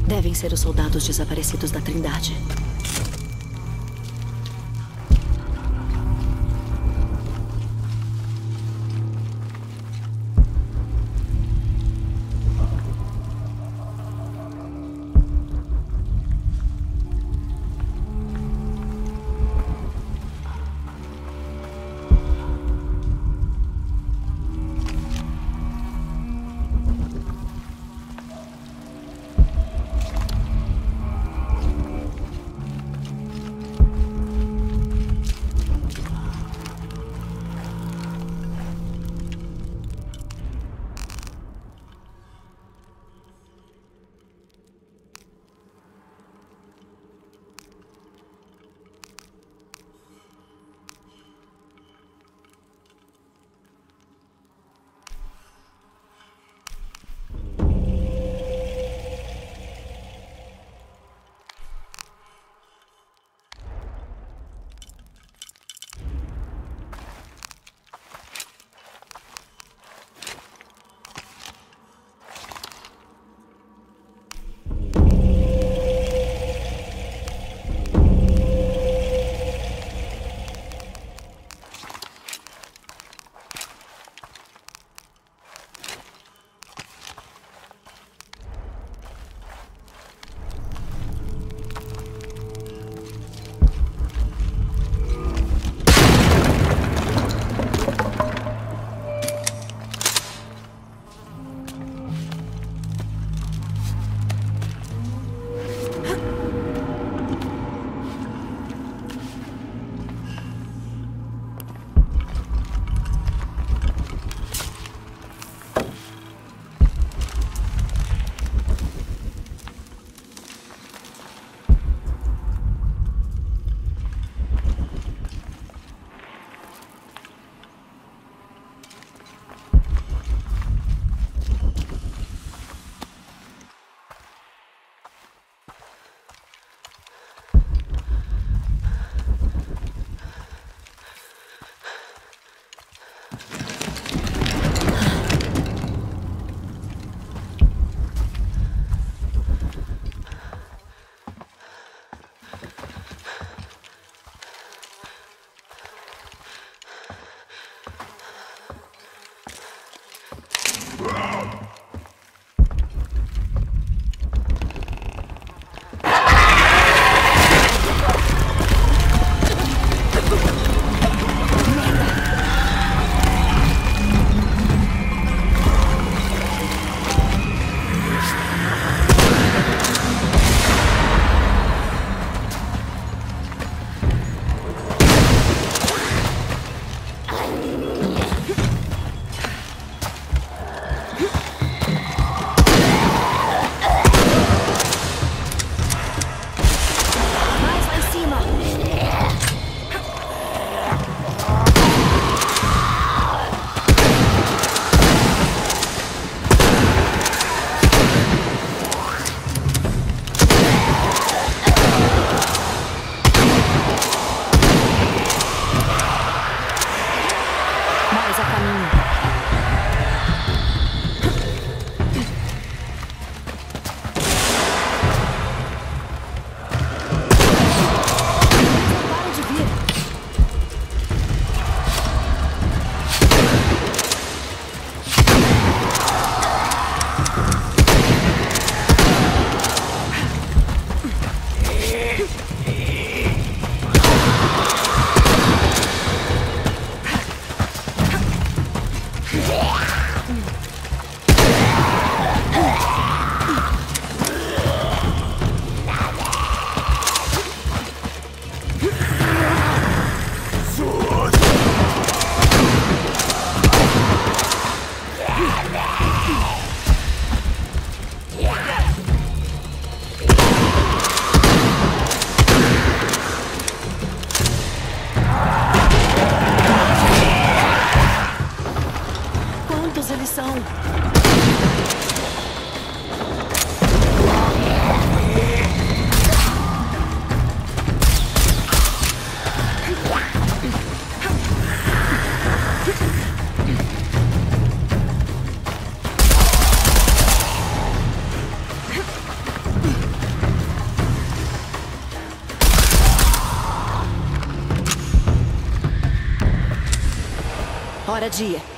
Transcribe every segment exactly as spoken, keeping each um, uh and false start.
Devem ser os soldados desaparecidos da Trindade. Hora de ir.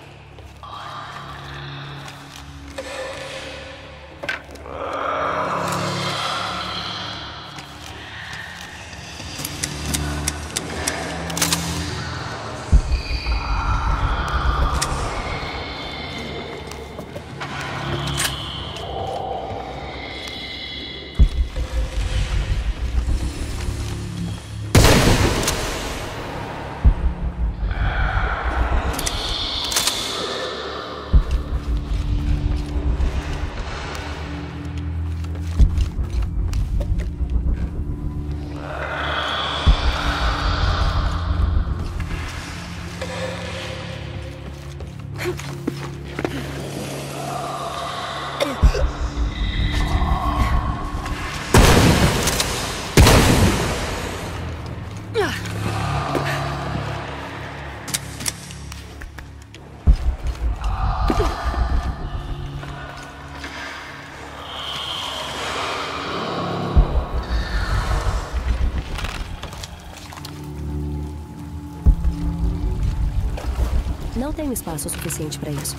Não tenho espaço suficiente para isso.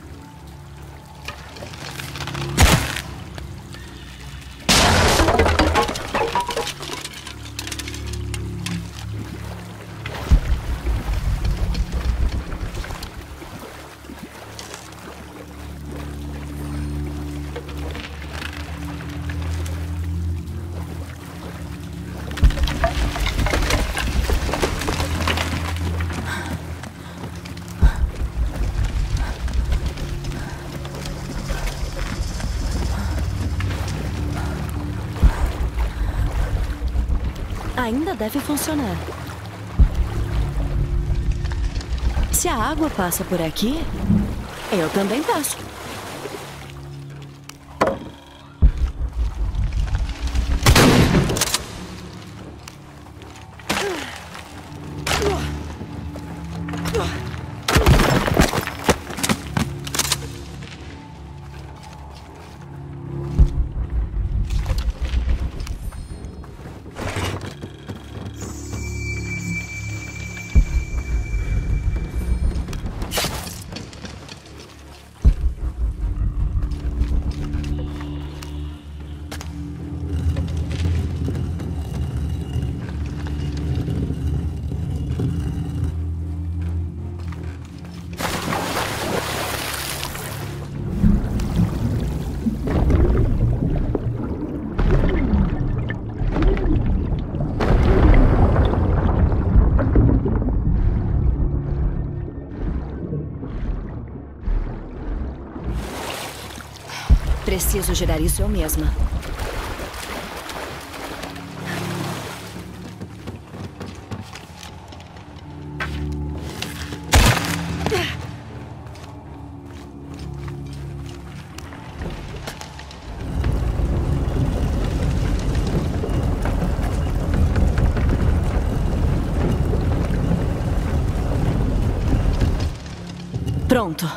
Ainda deve funcionar. Se a água passa por aqui, eu também passo. Preciso girar isso eu mesma. Pronto.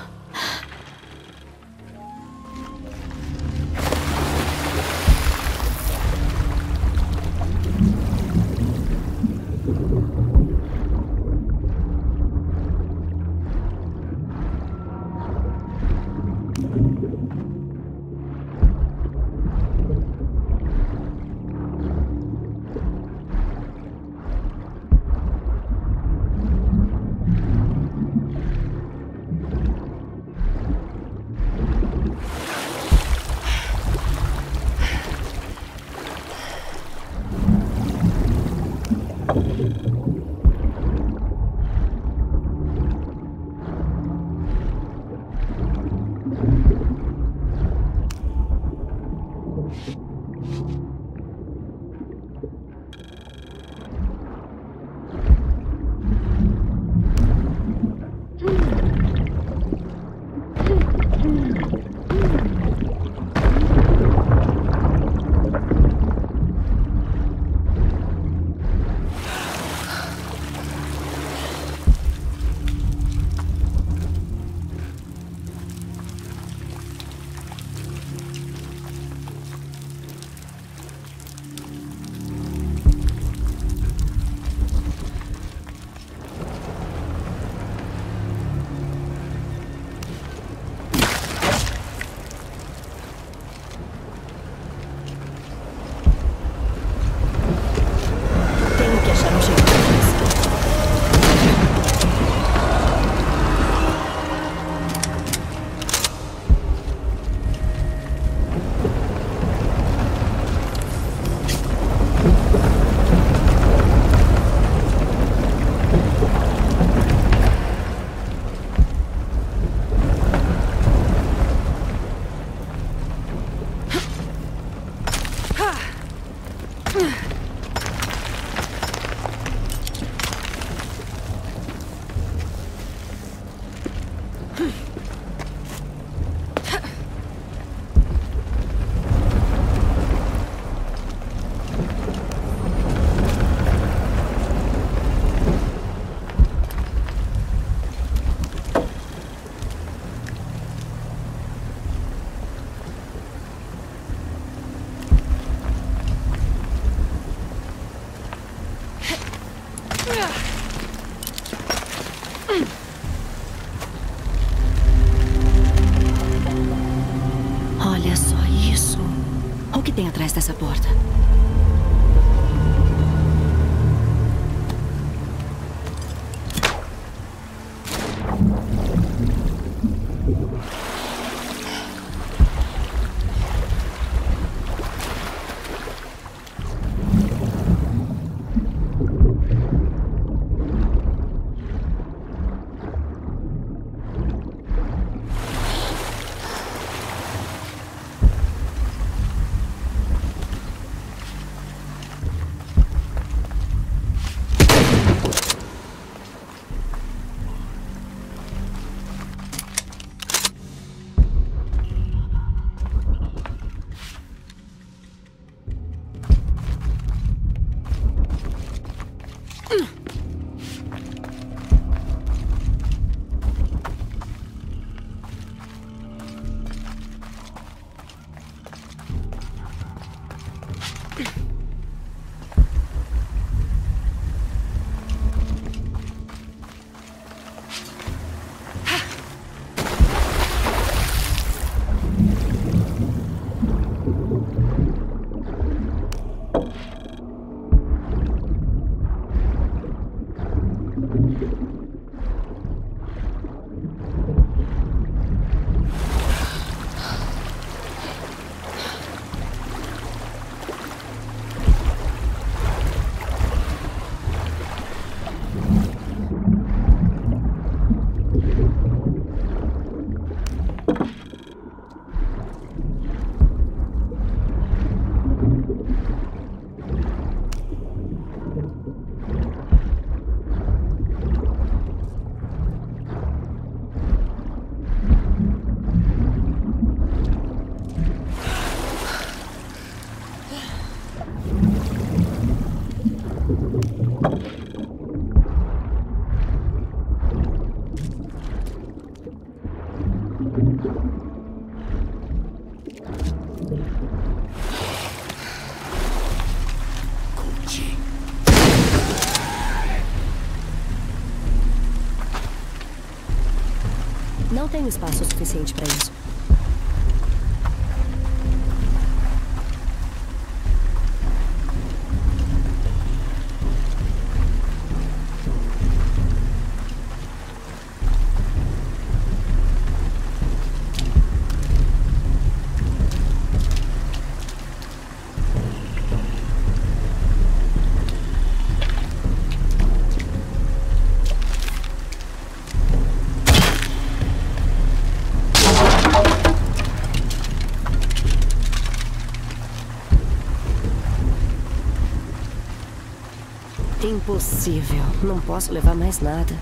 Olha só isso. O que tem atrás dessa porta? Não tenho espaço suficiente para isso. Impossível. Não posso levar mais nada.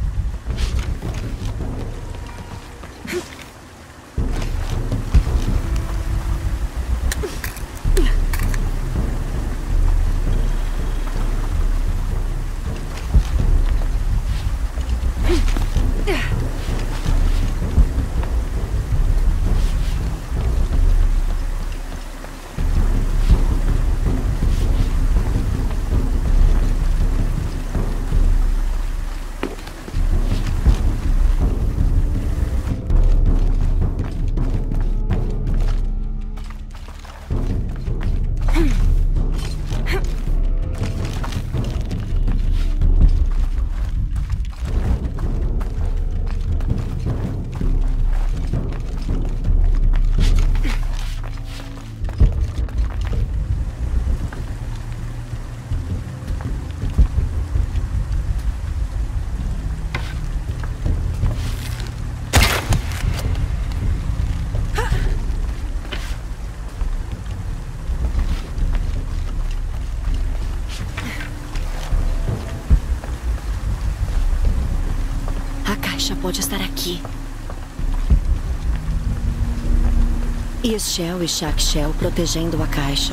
Pode estar aqui. Ixchel e Shakshel protegendo a caixa.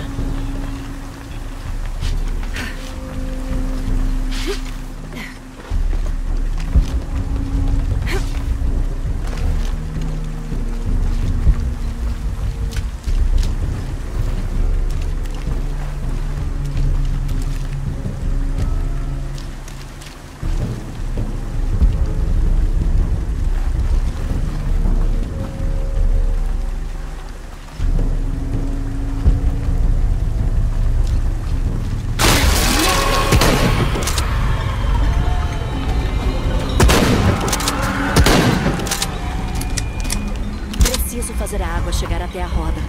chegar até a roda.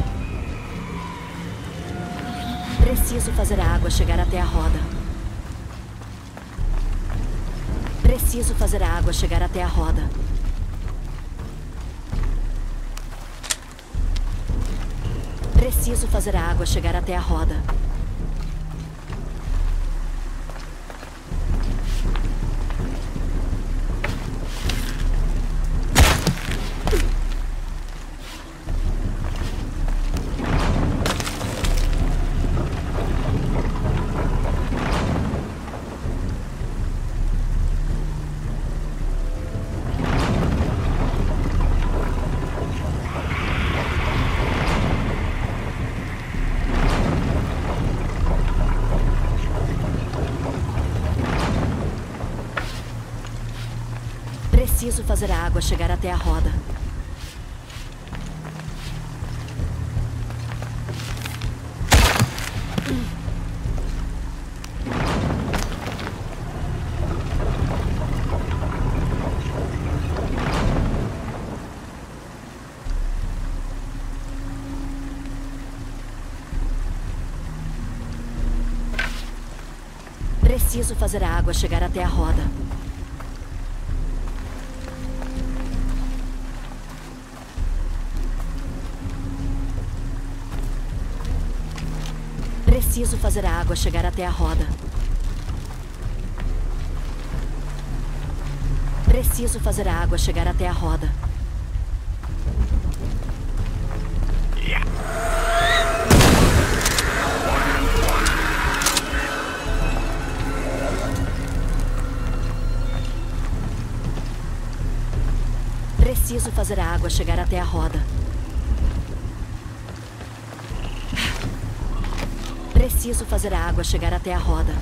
Preciso fazer a água chegar até a roda. Preciso fazer a água chegar até a roda. Preciso fazer a água chegar até a roda. Preciso fazer a água chegar até a roda. Preciso fazer a água chegar até a roda. Preciso fazer a água chegar até a roda. Preciso fazer a água chegar até a roda. Preciso fazer a água chegar até a roda. Preciso fazer a água chegar até a roda.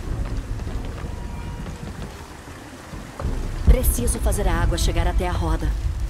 Preciso fazer a água chegar até a roda.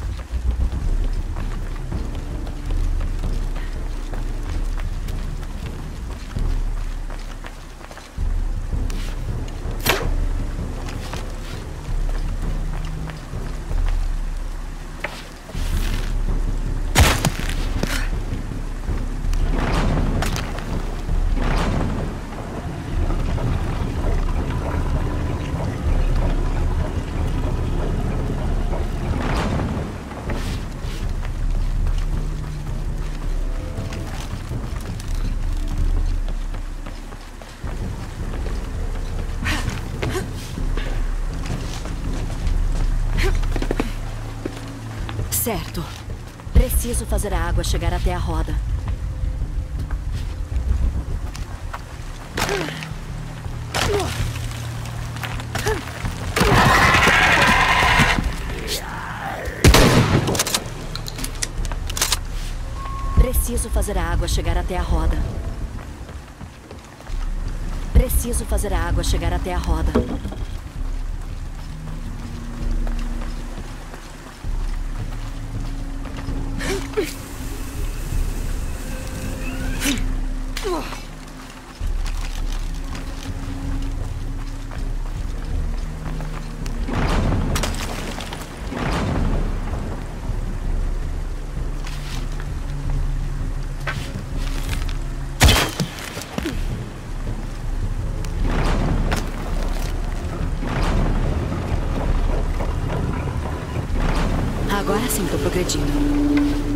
Certo. Preciso fazer a água chegar até a roda. Preciso fazer a água chegar até a roda. Preciso fazer a água chegar até a roda. Agora sim, tô progredindo.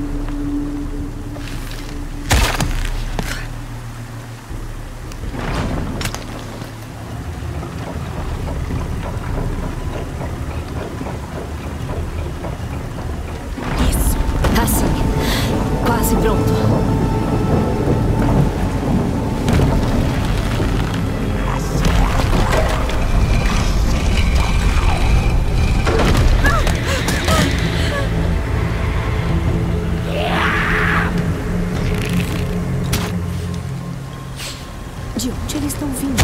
De onde eles estão vindo?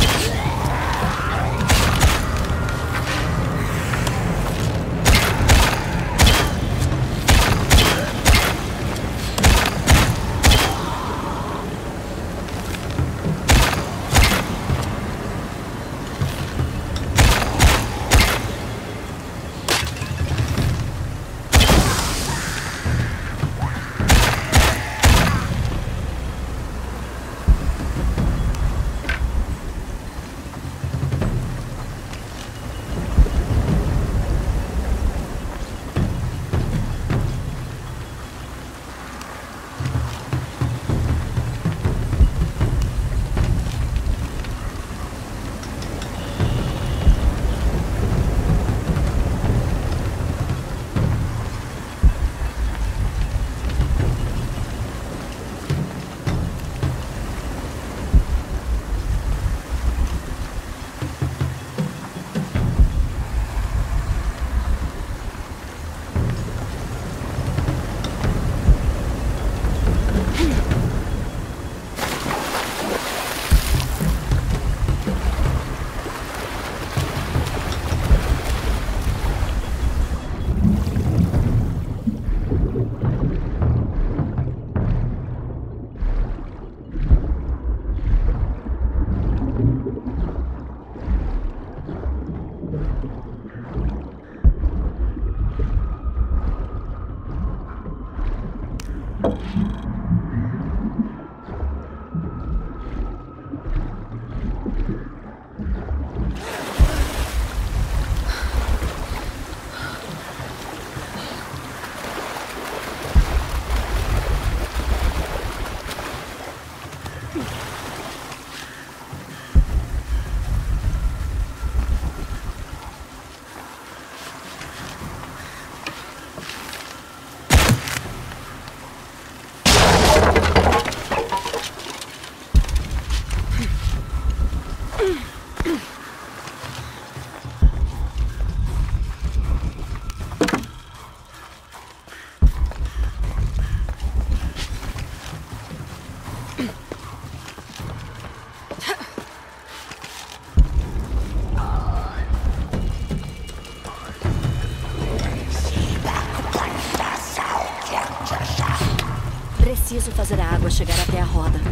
fazer a água chegar até a roda.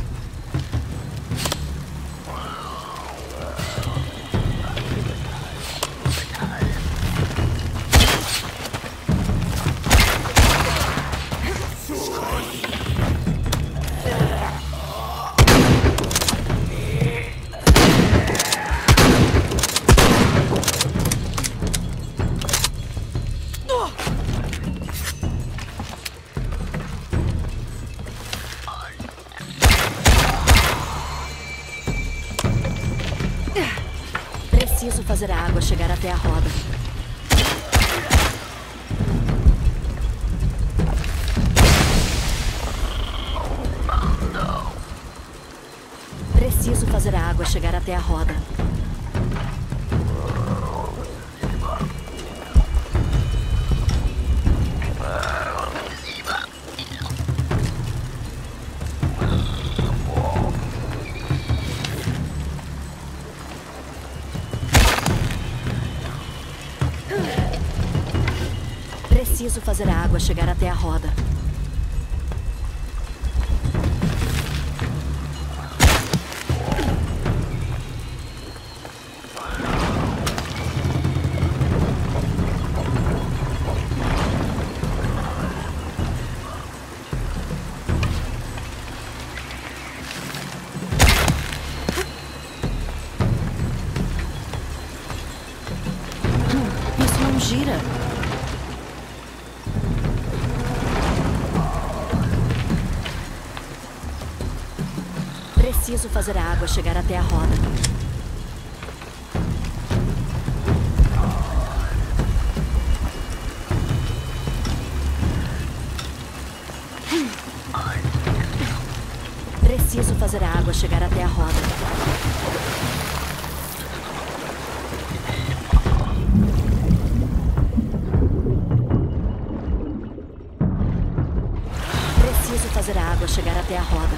Preciso fazer a água chegar até a roda. Preciso fazer a água chegar até a roda. Preciso fazer a água chegar até a roda. Hum, isso não gira. Preciso fazer a água chegar até a roda. Preciso fazer a água chegar até a roda. Preciso fazer a água chegar até a roda.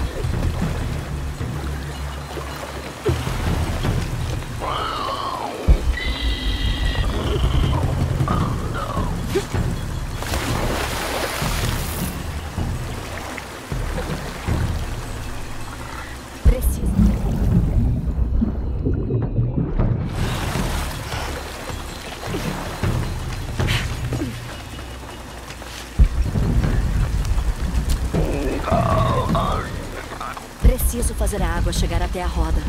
Preciso fazer a água chegar até a roda.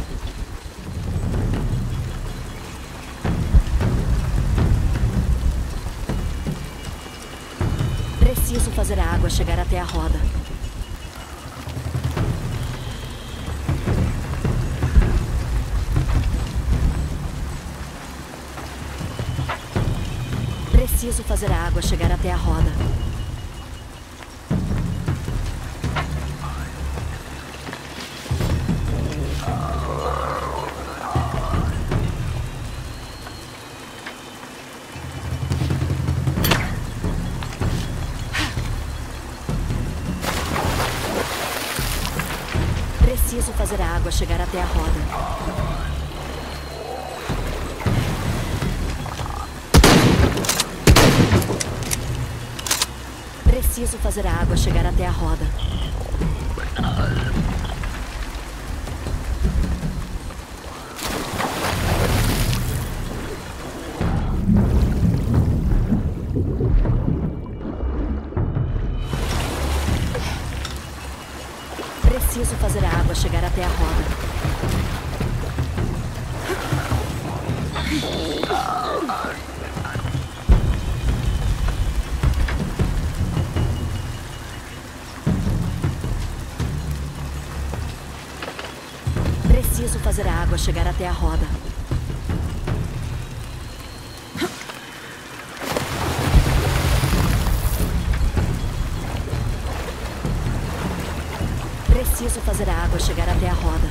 Preciso fazer a água chegar até a roda. Preciso fazer a água chegar até a roda. Preciso fazer a água chegar até a roda. Preciso fazer a água chegar até a roda. Preciso fazer a água chegar até a roda. Preciso fazer a água chegar até a roda. Preciso fazer a água chegar até a roda.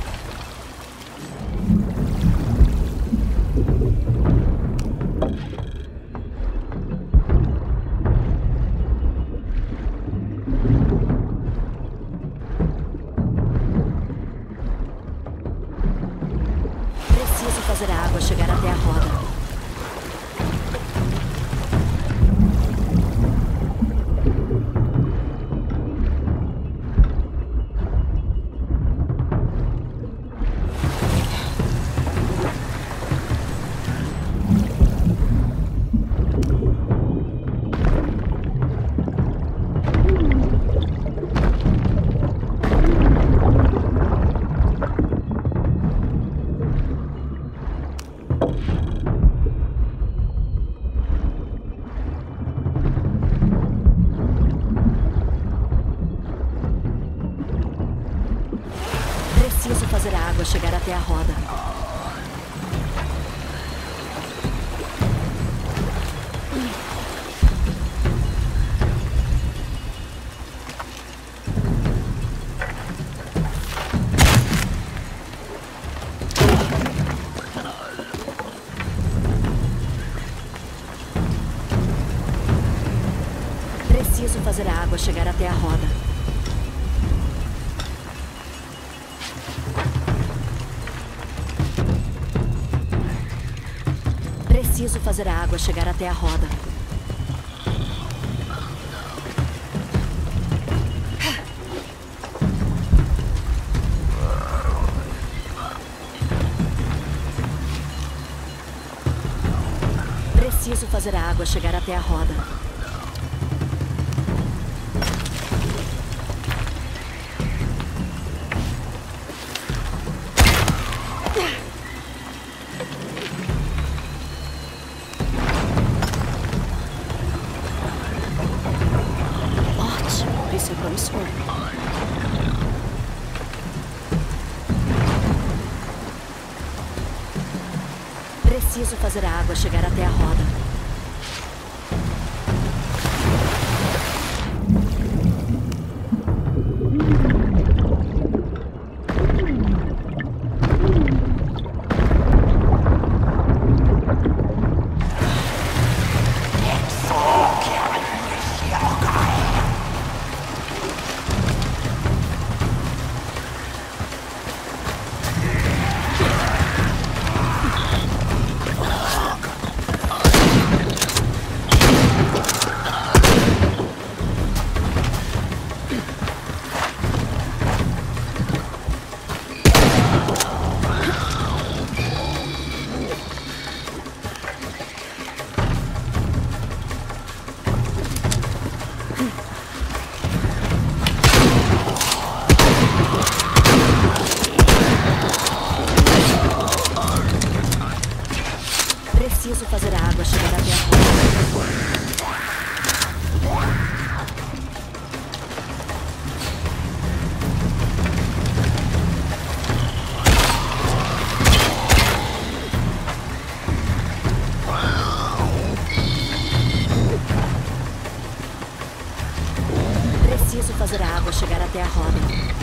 Preciso fazer a água chegar até a roda. Preciso fazer a água chegar até a roda. Preciso fazer a água chegar até a roda. Preciso fazer a água chegar até a roda. Preciso fazer a água chegar até a roda. Ótimo, isso é promissor. Preciso fazer a água chegar até a roda. Preciso fazer a água chegar até a roda. Preciso fazer a água chegar até a roda.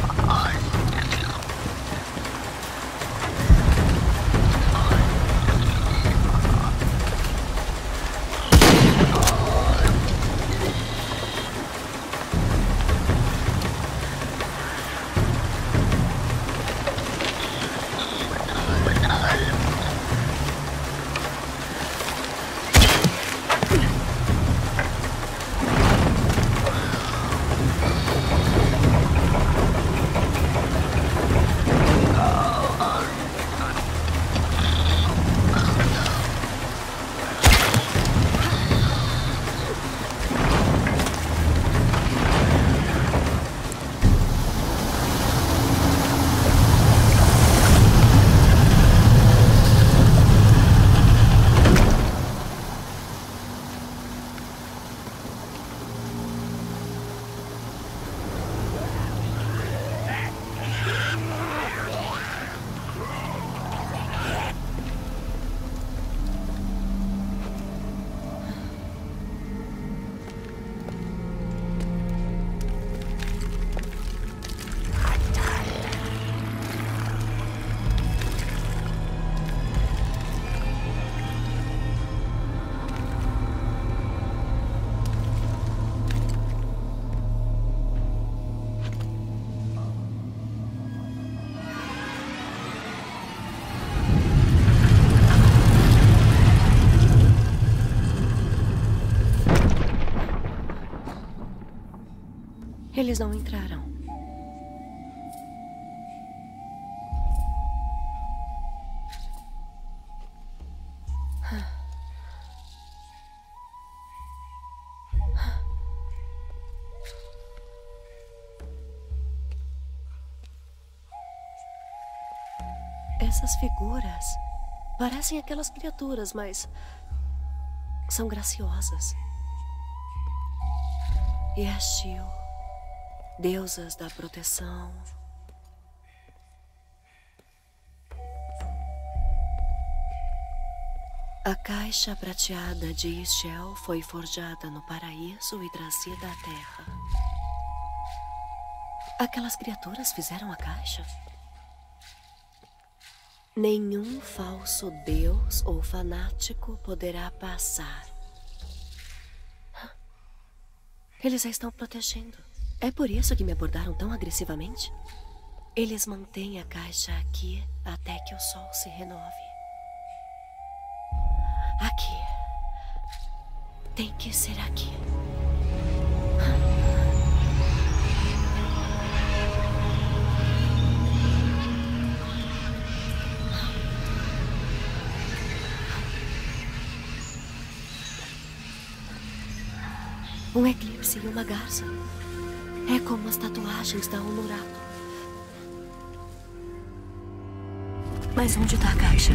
Eles não entraram. Essas figuras parecem aquelas criaturas, mas são graciosas. Eshtil, deusas da proteção. A caixa prateada de Ixchel foi forjada no paraíso e trazida à Terra. Aquelas criaturas fizeram a caixa? Nenhum falso deus ou fanático poderá passar. Eles a estão protegendo. É por isso que me abordaram tão agressivamente? Eles mantêm a caixa aqui até que o sol se renove. Aqui. Tem que ser aqui. Um eclipse e uma garça. É como as tatuagens da Honorato. Mas onde está a caixa?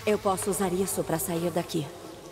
Eu posso usar isso para sair daqui.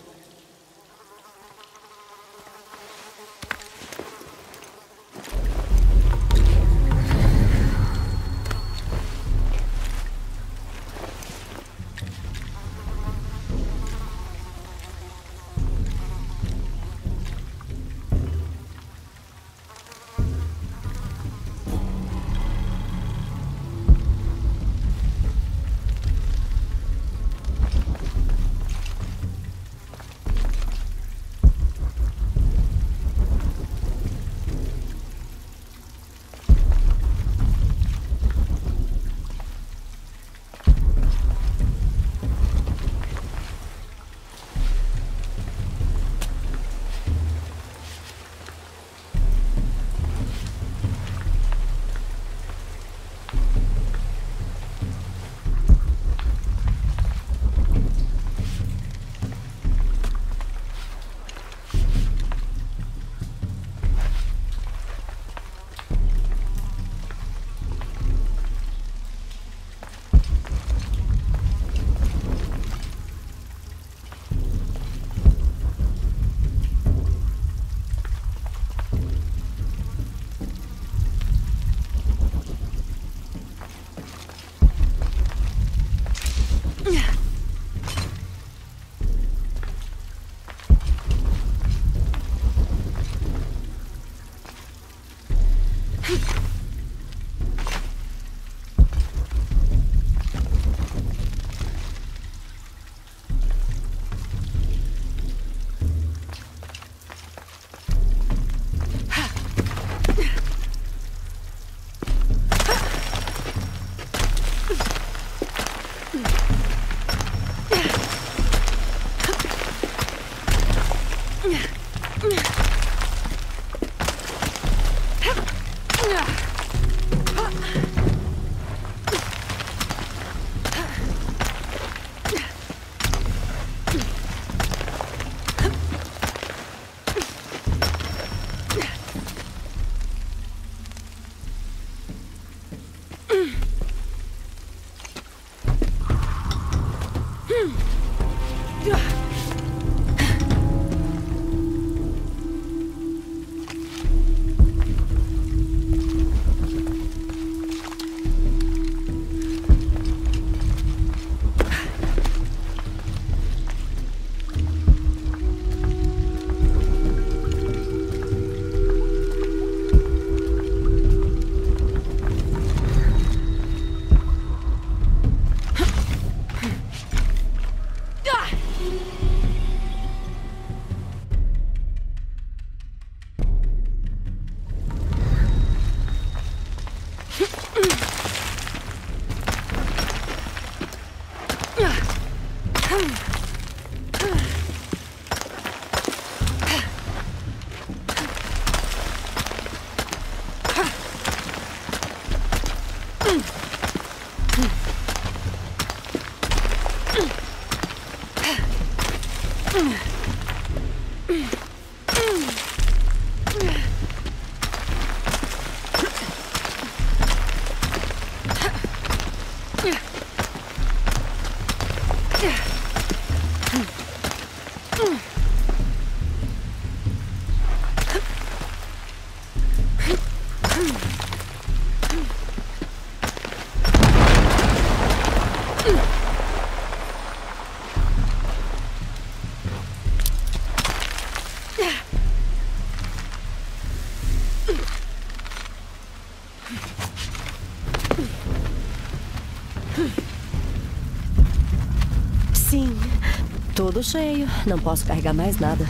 Sim, tudo cheio. Não posso carregar mais nada.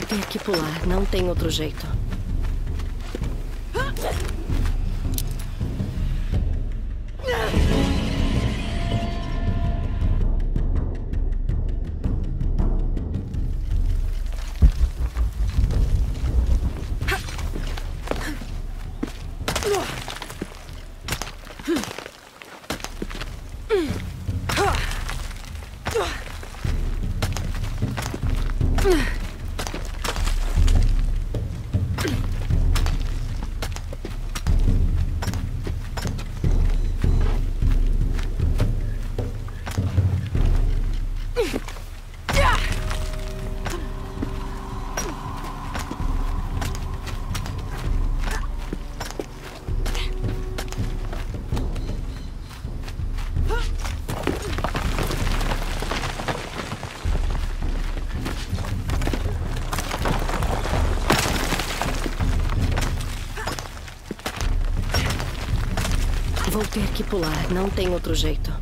ter que pular, não tem outro jeito. Vou ter que pular, não tem outro jeito.